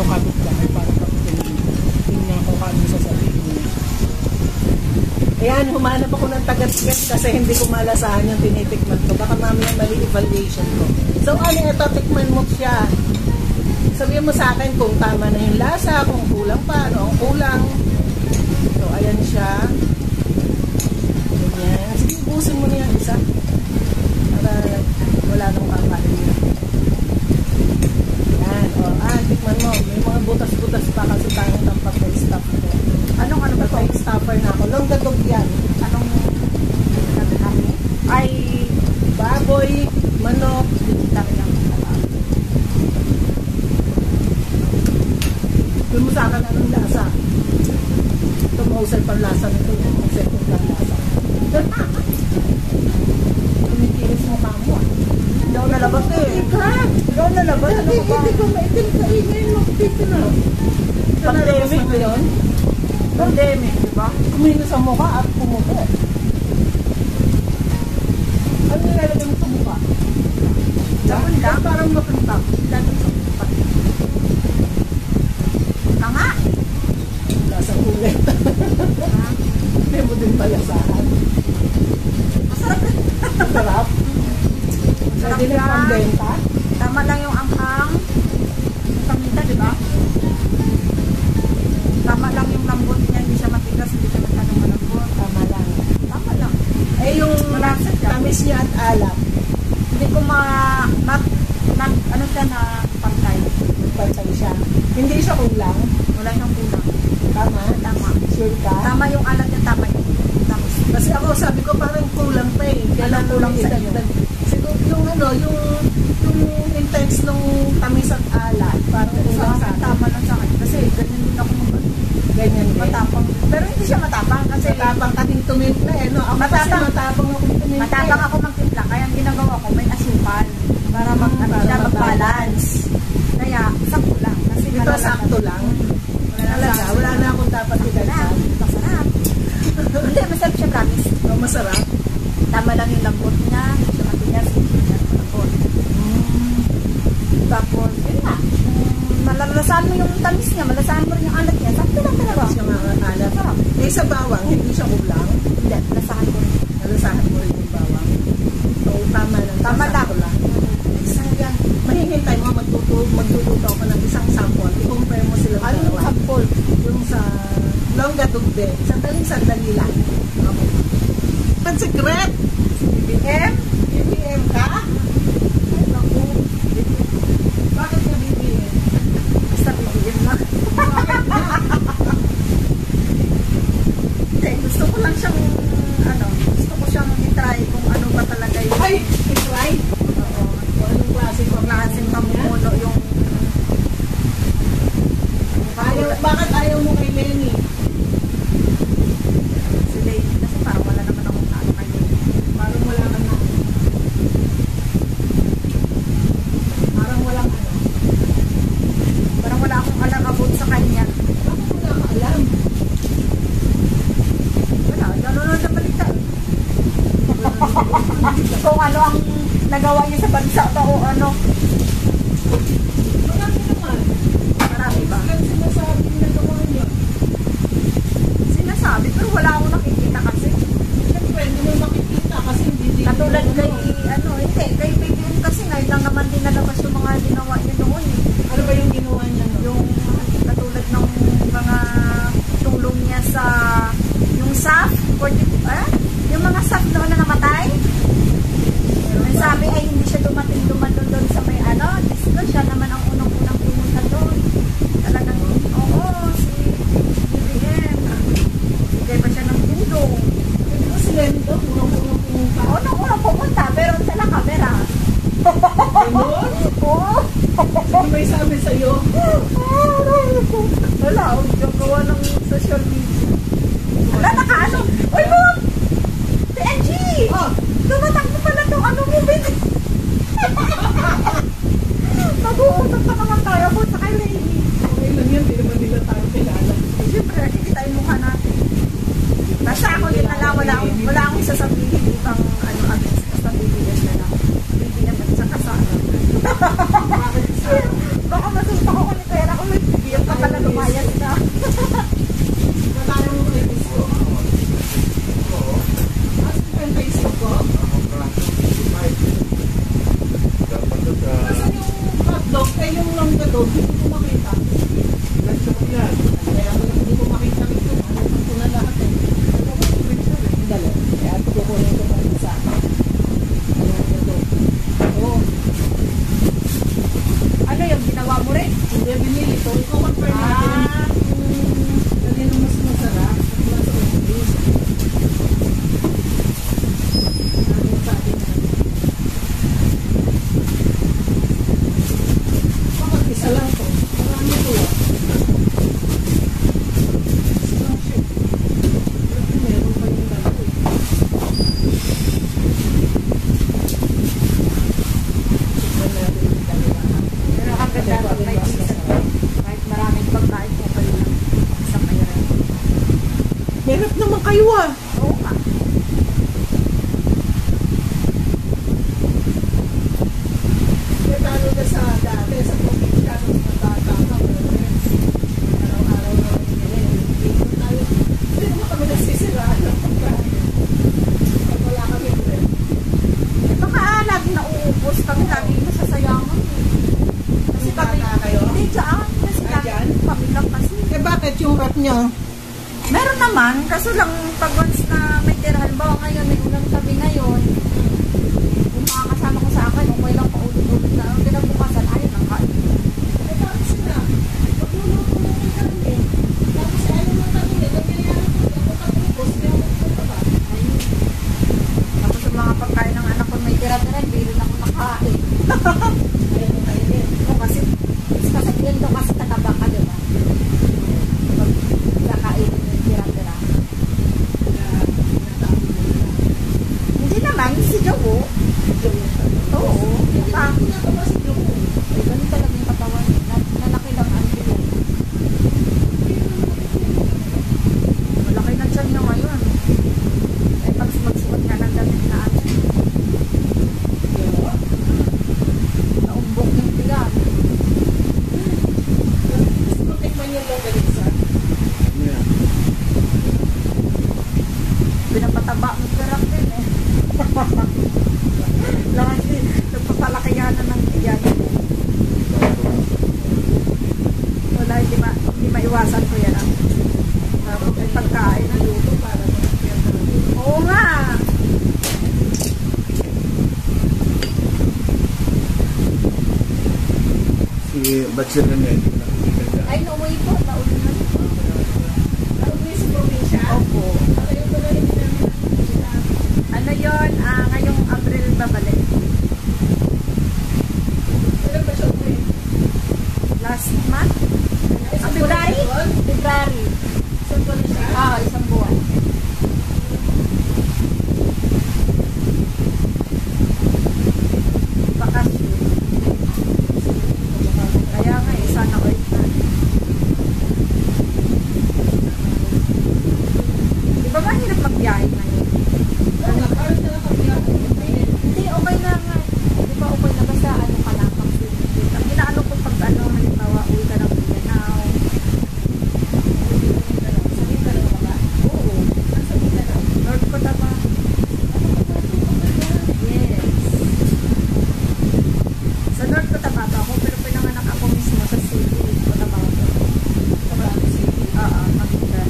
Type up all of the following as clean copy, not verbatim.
yung kapitbahay para tingnan ko kung ano sasabihin niya. Ayan, humanap ako ng tagat-gat kasi hindi ko malasahan yung tinitikman ko. Baka mamaya mali evaluation ko. So, ano ito, tikman mo siya. Sabihin mo sa akin kung tama na yung lasa, kung kulang pa, ano ang kulang. So, ayan siya. Ganyan. Sige, ubusin mo niya isa. Para wala nang kakain niya. Ayan, o. Tikman mo. May mga butas-butas pa kasi tayo ng papel stuff ko. Ano ba ito? Stopper na ako. Longadog yan. Anong kami? Ay, baboy, manok. Dami lang. Yung mo sa akin anong lasa? Ito mausay pang lasa nito. Mausay pang lasa. Tumikinis mo kamo. Hindi ako nalabas eh. Hindi ako nalabas. Hindi ko maitim ka eh. Ngayon magpito na. Pandemic na yun? Pandemic, diba? Kuminos ang mukha at pumuto. Ano nilalagay mo sa mukha? Daman lang? Parang mapuntak. Daman sa mukha. Tanga! Lasang ulit. Hindi mo din palasahan. Masarap na. Masarap? Pwede na pambenta? Tama lang yung anghang. Paminta, diba? Tama lang yung lambot niya, hindi siya matigas, hindi siya masyadong malambot. Tama lang. Tama lang. Eh yung tamis niya at alap, hindi ko ano siya na pantay. Pantay siya. Hindi siya kulang. Wala siyang kulang. Tama? Tama. Sure ka? Tama yung alat niya, tama yung tamis. Kasi ako sabi ko parang kulang pa eh. Kailan kulang sa iyo? Siguro yung ano, yung intense nung tamis at alat. Parang kulang sa akin. Tama lang sa akin. Kasi ganyan din ako ganyan din. Matapang. Pero hindi siya matapang kasi matapang kaming tumimpla eh. No? Ako matapang ako tumimpla. Matapang ako magtimpla. Kaya ang ginagawa ko may asukal para mag-balance. Kaya sakto lang. Kasi ito sakto lang. Wala na akong dapat idagdag. Masarap. Hindi, masarap siya, promise. Oh, masarap. Tama lang yung lambot niya. Hindi siya matigas. Hindi siya malambot. Tapos, yun na. Malalasahan mo yung tamis niya, malalasahan mo rin yung alat niya. Sakto lang talaga. Tamis yung alat. Eh, sa bawang, hindi siya kulang. Hindi, nalasahan mo rin. Nalasahan mo rin yung bawang. So, tama lang. Tama lang. Sayang. Mahihintay mo, magluto ako ng isang sample. I-compare mo sila. Ano yung sample? Yung sa longadog din. Sandali lang. Okay. Ang secret! BBM? BBM ka? Ay, naku. Bakit ka BBM? Basta BBM lang. Bakit na? Hindi, gusto ko lang siyang, gusto ko siyang i-try kung ano ba talaga yung... Ay! I-try? Oo. Kung anong klaseng pamumuno yung... Bakit ayaw mo kay Lenny? Si Lenny, kasi parang wala naman akong ano kay Lenny. Parang wala ka na. Parang walang ano. Parang wala akong alam about sa kanya. Bakit wala ka alam? Wala, gano'n na balita. Kung ano ang nagawa niya sa bansa ba o ano. Marami naman. Marami ba? Sinasabi na nagawa niya. Sinasabi, pero wala akong nakikita kasi. Siyempre, hindi mo makikita kasi hindi. Katulad kay, hindi, kay BBM kasi ngayon lang naman din nalabas yung mga ginawa niya noon eh. Ano ba yung ginawa niya noon? Yung katulad ng mga tulong niya sa, yung SAF, yung mga SAF noon na namatay. Sabi ay hindi siya dumating doon sa may disco, siya naman ang unang-unang pumunta doon. Talagang, oo, si BBM. Bigay pa siya ng tulong. Hindi ko sila nito, unang-unang pumunta. Unang-unang pumunta, pero sa camera. Ganon? Oo. Sino may sabi sa'yo? Wala, yung gawa ng social media. Wala, nakaano? Uy, Bob! PNG! Dumatang mo pala itong ano mo, Ben. Mag-uusap pa naman tayo po sa kay Lenny. Okay lang yan, hindi naman nila tayo kilala. Siyempre, nakikita yung mukha natin. Basta ako din na lang, wala akong sasabihin ibang against. Basta BBM na lang. BBM at saka sa ano. Baka masusta ko ni Pera. loob, hindi ko makita. Kaya hindi ko makita ito. Ano ko na lahat eh. Dali. Kaya kukunin ko pa sa akin. Ano ito? Oo. Ano yung ginawa mo rin? Hindi, binili ko. Ikaw confirm natin. Dali nung mas masarap. Mas umbis. Ano sabi na? Bakit isa lang to? Marami ko lang. Meron pa yung dalawa eh. Tignan natin yung dalawa. Pero ang ganda pag may cheese at kahit maraming pagkain po kayo lang sa mayroon. Meron naman kayo ah. Oo ka. Kano na sa dati, sa probinsya, nung matatakaw, araw-araw na dito tayo. Hindi naman kami nasisiraan ng pagkain. Pag wala kami rin. Eh baka lagi nauubos kami lagi nasasayangan. Kasi kami, hindi dyan. Kasi kami lang kasi. Eh bakit yung rep nyo? Meron naman, kaso lang pag once na may tira, halimbawa ngayon, may ulang tabi ngayon, yung mga kasama ko sa akin, okay lang paulit-ulit na, ang kinabukasan, ayun ang kain. Eh bakit sila? Magluluto na ng kami. Tapos ayaw ng kanina, nangyayari ko, ako tapos, kaya magpunta ba? Ayun. Tapos yung mga pagkain ng anak ko, may tira-tira, bilin ako nakain. Ayaw mo kainin. O kasi yun daw kasi tataba ka, diba? Kakainin yung tira-tira. Hindi naman, si Jowo. Oo. Eh, ganun talaga yung katawan. Nalaki lang ang bilo. Malaki na siya niya ngayon. Eh, pag magsuot nga ng damit na ano. Naumbok yung bigat. Gusto mo tikman yung longganisa? Pinapataba mo karang din eh. Lagi, nagpapalakihan na ng tiyan. Wala, hindi maiwasan ko yan. Ay pagkain na luto para oo nga. Si Batsil na niya, hindi ko nakikita dyan. Ay, nauwi po. Nauwi na. Nauwi sa probinsya? Opo. Ano yun? Ngayong April babalik. Ilan ba siya uwi? Last month? February? February. Isang buwan siya? Oo, isang buwan. Bakasyon. Kaya nga, sana oil na. Di ba mahirap magbiyahe ngayon? Hindi, okay na nga. Di ba okay na basta ano ka lang pag-visit. Ang ginaano ko pag ano, halimbawa, uwi ka ng Mindanao. Sa Mindanao ka ba? Oo. Sa Mindanao? North Cotabato. Yes. Sa North Cotabato ako, pero pinanganak ako mismo sa city, Cotabato. Cotabato City? Oo, Maguindana.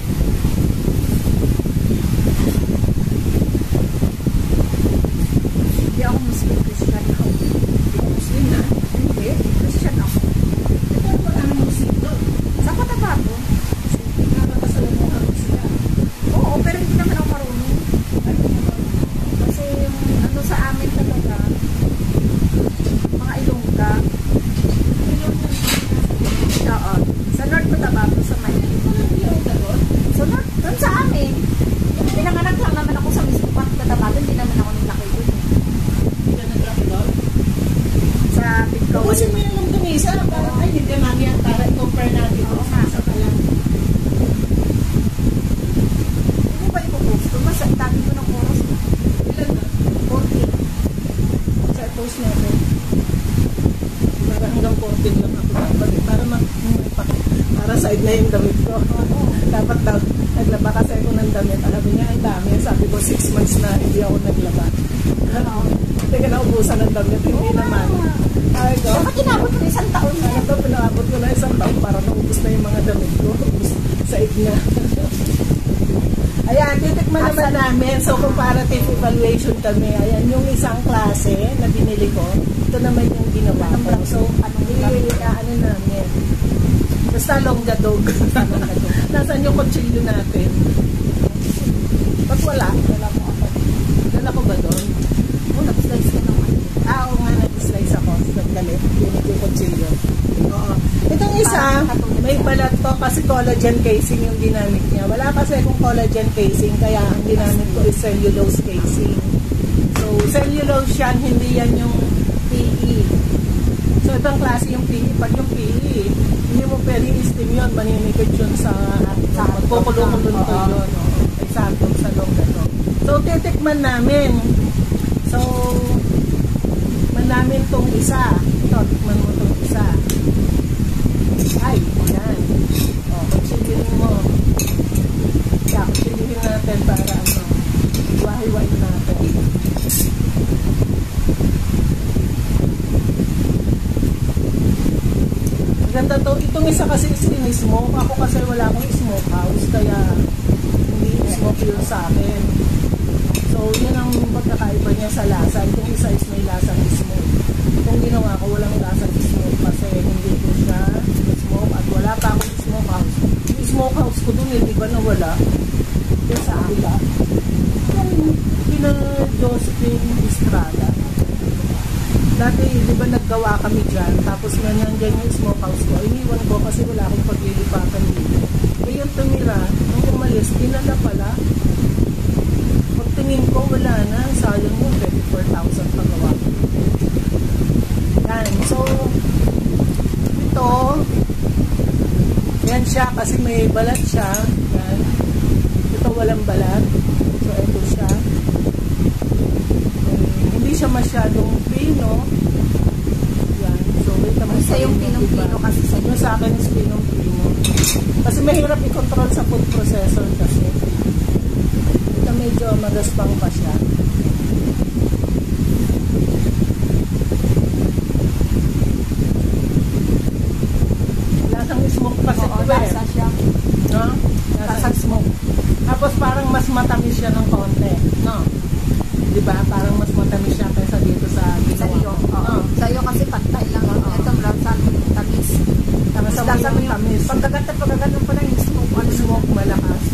Hindi ako Muslim, Christian ako. Muslim na? Hindi, Christian ako. Ito ang mga Muslim doon. Sa Cotabato. Nakakasalamuhan ko sila. Oo, pero hindi naman ako marunong. Kasi yung ano sa amin talaga, mga Ilongga. Oo. Sa North Cotabato, sa Manila. Sa North, doon sa amin. Pinanganak lang naman ako sa mismo Cotabato, hindi naman ako naglaki doon. Sa Bicao. Kasi may alam kami isa, parang ay hindi mami ang para compare natin. Oo nga. Sa palang. Hindi ba ipopost ko? Mas ang dami ko ng oras. Ilan na? 40. Sa post natin. Para hanggang 14 lang ako dapat. Para side na yung damit ko. Dapat daw, naglaba kasi ako ng damit. Alam niya, ang dami. Sabi ko, 6 months na hindi ako naglaba. Teka, naubusan ng damit. Hindi naman. Dapat inabot ng 1 taon na. Pagod na. Ayan, titikman naman namin. So, comparative evaluation kami. Ayan, yung isang klase na binili ko. Ito naman yung ginawa ko. So, ano namin. Basta longadog. Nasaan yung kutsilyo natin? Ba't wala? Dala ko ba doon? Nag-slice ka naman. Oo nga, nag-slice ako. Nagdalit. Binit yung kutsilyo. Oo. Itong isa, may balat to kasi collagen casing yung ginamit niya. Wala kasi akong collagen casing, kaya ang ginamit ko is cellulose casing. So, cellulose yan, hindi yan yung PE. So, itong klase yung PE. Pag yung PE, hindi mo pwedeng i-steam yun, maninipid yun sa magkukulong-kulong to yun. Exacto, sa loob na to. So, titikman namin. So, namin tong isa. Ito, tikman mo tong isa. Ay, yan. O, kutsilyohin mo. Yeah, kutsilyohin natin para ano, wahi-wahi natin. Ganda to. Itong isa kasi in-smoke. Ako kasi wala akong smoke house, kaya hindi smoke yun sa akin. So, yun ang pagkakaiba niya sa lasa. Itong isa is may lasang smoke. Itong ginawa ko, walang lasang smoke kasi hindi ko siya smoke at wala pa akong smoke house. Yung smoke house ko dun, di ba nawala? Yung sa abila. Yung pina-Josephine Estrada. Dati, di ba naggawa kami dyan, tapos nandiyan yung smoke house ko. Iniwan ko kasi wala akong paglilipatan dito. Eh yung tumira, nung umalis, dinala pala. Tingin ko wala na, sayang mo 24,000 pagawa. Yan, so ito yan siya kasi may balat siya. Yan. Ito walang balat, so ito siya. Hindi siya masyadong pino. Yan, so wait naman sa yung pinong-pino kasi sa akin is pinong-pino kasi mahirap i-control sa food processor kasi medyo magaspang pa siya. Lasang smoke kasi ito lasa siya. No? Lasang smoke. Tapos parang mas matamis siya ng konti. No? Diba? Parang mas matamis siya kaysa dito sa ginawa. Sa'yo kasi pantay lang. Ito lasa tamis. Tapos lasa mo yung tamis. Pagkagat pa lang yung smoke. Smoke malakas.